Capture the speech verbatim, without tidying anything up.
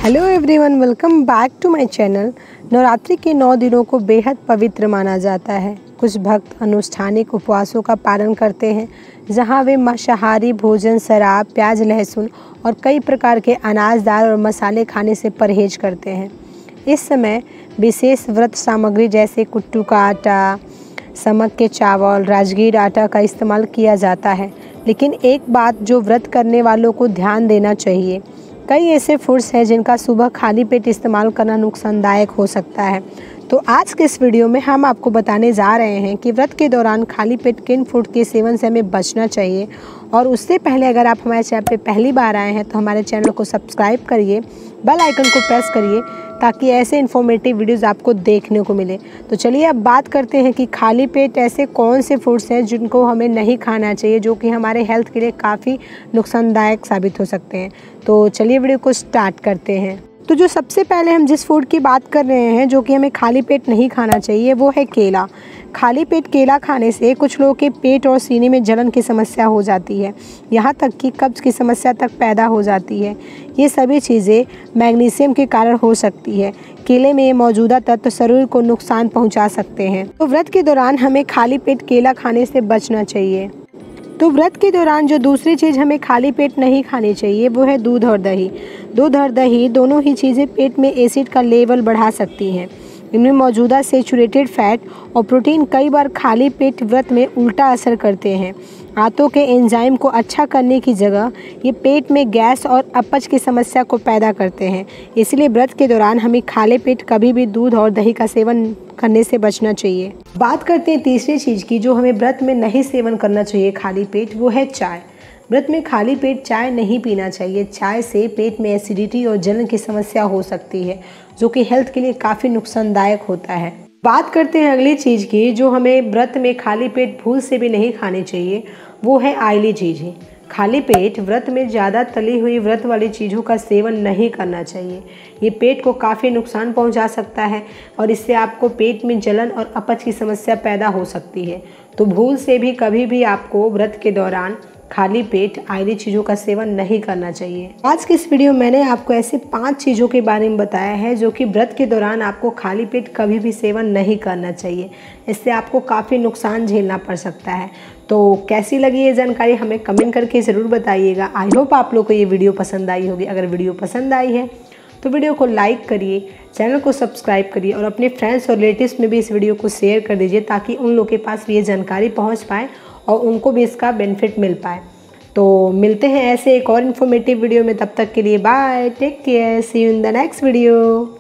Hello everyone, welcome back to my channel. Navratri के नौ दिनों को बेहद पवित्र माना जाता है। कुछ भक्त अनुष्ठानिक उपवासों का पालन करते हैं, जहां वे मांसाहारी भोजन, शराब, प्याज, लहसुन और कई प्रकार के अनाज, दाल और मसाले खाने से परहेज करते हैं। इस समय विशेष व्रत सामग्री जैसे कुट्टू का आटा, समक के चावल, राजगीर आटा का इस्तेमाल किया जाता है। लेकिन एक बात जो व्रत करने वालों को ध्यान देना चाहिए, कई ऐसे फूड्स हैं जिनका सुबह खाली पेट इस्तेमाल करना नुकसानदायक हो सकता है। तो आज के इस वीडियो में हम आपको बताने जा रहे हैं कि व्रत के दौरान खाली पेट किन फूड के सेवन से हमें बचना चाहिए। और उससे पहले अगर आप हमारे चैनल पे पहली बार आए हैं तो हमारे चैनल को सब्सक्राइब करिए, बेल आइकन को प्रेस करिए ताकि ऐसे इन्फॉर्मेटिव वीडियोस आपको देखने को मिले। तो चलिए अब बात करते हैं कि खाली पेट ऐसे कौन से फूड्स हैं जिनको हमें नहीं खाना चाहिए, जो कि हमारे हेल्थ के लिए काफ़ी नुकसानदायक साबित हो सकते हैं। तो चलिए वीडियो को स्टार्ट करते हैं। तो जो सबसे पहले हम जिस फूड की बात कर रहे हैं जो कि हमें खाली पेट नहीं खाना चाहिए, वो है केला। खाली पेट केला खाने से कुछ लोगों के पेट और सीने में जलन की समस्या हो जाती है, यहाँ तक कि कब्ज की समस्या तक पैदा हो जाती है। ये सभी चीज़ें मैग्नीशियम के कारण हो सकती है। केले में मौजूदा तत्व शरीर को नुकसान पहुँचा सकते हैं। तो व्रत के दौरान हमें खाली पेट केला खाने से बचना चाहिए। तो व्रत के दौरान जो दूसरी चीज़ हमें खाली पेट नहीं खानी चाहिए वो है दूध और दही। दूध और दही दोनों ही चीज़ें पेट में एसिड का लेवल बढ़ा सकती हैं। इनमें मौजूदा सेचुरेटेड फैट और प्रोटीन कई बार खाली पेट व्रत में उल्टा असर करते हैं। आंतों के एंजाइम को अच्छा करने की जगह ये पेट में गैस और अपच की समस्या को पैदा करते हैं। इसलिए व्रत के दौरान हमें खाली पेट कभी भी दूध और दही का सेवन करने से बचना चाहिए। बात करते हैं तीसरी चीज़ की जो हमें व्रत में नहीं सेवन करना चाहिए खाली पेट, वो है चाय। व्रत में खाली पेट चाय नहीं पीना चाहिए। चाय से पेट में एसिडिटी और जलन की समस्या हो सकती है, जो कि हेल्थ के लिए काफ़ी नुकसानदायक होता है। बात करते हैं अगली चीज़ की जो हमें व्रत में खाली पेट भूल से भी नहीं खानी चाहिए, वो है ऑयली चीज़ें। खाली पेट व्रत में ज़्यादा तली हुई व्रत वाली चीज़ों का सेवन नहीं करना चाहिए। ये पेट को काफ़ी नुकसान पहुंचा सकता है और इससे आपको पेट में जलन और अपच की समस्या पैदा हो सकती है। तो भूल से भी कभी भी आपको व्रत के दौरान खाली पेट ऑयली चीज़ों का सेवन नहीं करना चाहिए। आज के इस वीडियो में मैंने आपको ऐसे पांच चीज़ों के बारे में बताया है जो कि व्रत के दौरान आपको खाली पेट कभी भी सेवन नहीं करना चाहिए। इससे आपको काफ़ी नुकसान झेलना पड़ सकता है। तो कैसी लगी ये जानकारी हमें कमेंट करके ज़रूर बताइएगा। आई होप आप लोग को ये वीडियो पसंद आई होगी। अगर वीडियो पसंद आई है तो वीडियो को लाइक करिए, चैनल को सब्सक्राइब करिए और अपने फ्रेंड्स और रिलेटिव्स में भी इस वीडियो को शेयर कर दीजिए ताकि उन लोगों के पास भी ये जानकारी पहुंच पाए और उनको भी इसका बेनिफिट मिल पाए। तो मिलते हैं ऐसे एक और इन्फॉर्मेटिव वीडियो में। तब तक के लिए bye, take care, see you in the next video.